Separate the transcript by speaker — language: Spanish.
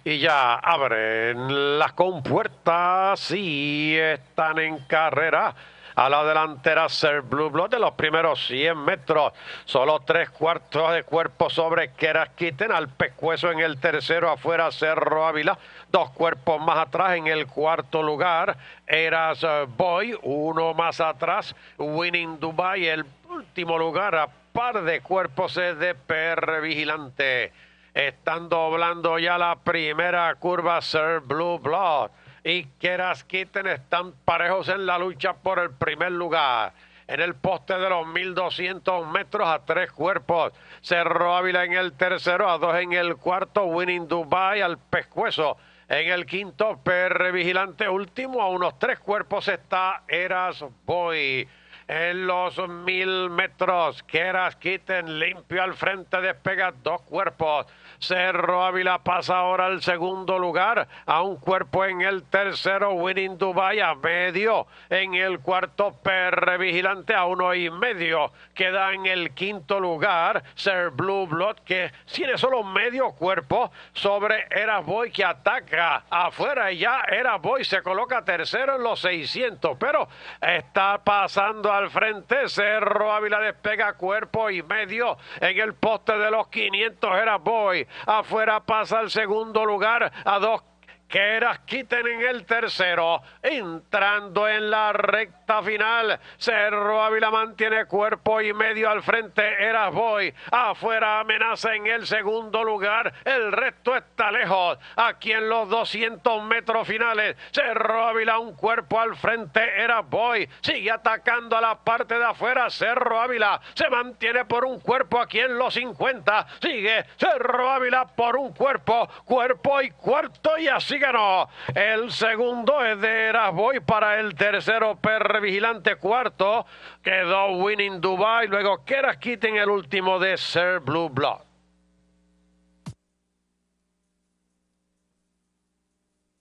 Speaker 1: Y ya abren las compuertas y están en carrera. A la delantera Ser Blue Blood de los primeros 100 metros. Solo 3/4 de cuerpo sobre Keras Kitten. Al pescuezo en el tercero, afuera Cerro Ávila. 2 cuerpos más atrás en el cuarto lugar. Eras Boy. 1 más atrás. Winning Dubai. El último lugar a par de cuerpos es de PR Vigilante. Están doblando ya la primera curva Ser Blue Blood y Keras Kitten están parejos en la lucha por el primer lugar. En el poste de los 1200 metros a 3 cuerpos. Cerro Ávila en el tercero, a 2 en el cuarto. Winning Dubai al pescuezo. En el quinto, PR Vigilante último. A unos 3 cuerpos está Eras Boy. En los 1000 metros, Keras Kitten limpio al frente, despega 2 cuerpos. Cerro Ávila pasa ahora al segundo lugar, a 1 cuerpo en el tercero. Winning Dubai a medio en el cuarto. PR Vigilante a 1,5 queda en el quinto lugar. Ser Blue Blood, que tiene solo medio cuerpo sobre Eras Boy, que ataca afuera, y ya Eras Boy se coloca tercero en los 600, pero está pasando al frente. Cerro Ávila despega cuerpo y medio en el poste de los 500. Eras Boy afuera pasa al segundo lugar, a 2 Keras Kitten en el tercero. Entrando en la recta final, Cerro Ávila mantiene cuerpo y medio al frente. Eras Boy afuera amenaza en el segundo lugar. El resto está lejos. Aquí en los 200 metros finales, Cerro Ávila 1 cuerpo al frente. Eras Boy sigue atacando a la parte de afuera. Cerro Ávila se mantiene por 1 cuerpo aquí en los 50. Sigue Cerro Ávila por 1 cuerpo, cuerpo y cuarto, y así ganó. El segundo es de Eras Boy. Para el tercero, PR Vigilante. Cuarto quedó Winning Dubai. Luego Keras Kitten, el último de Ser Blue Blood.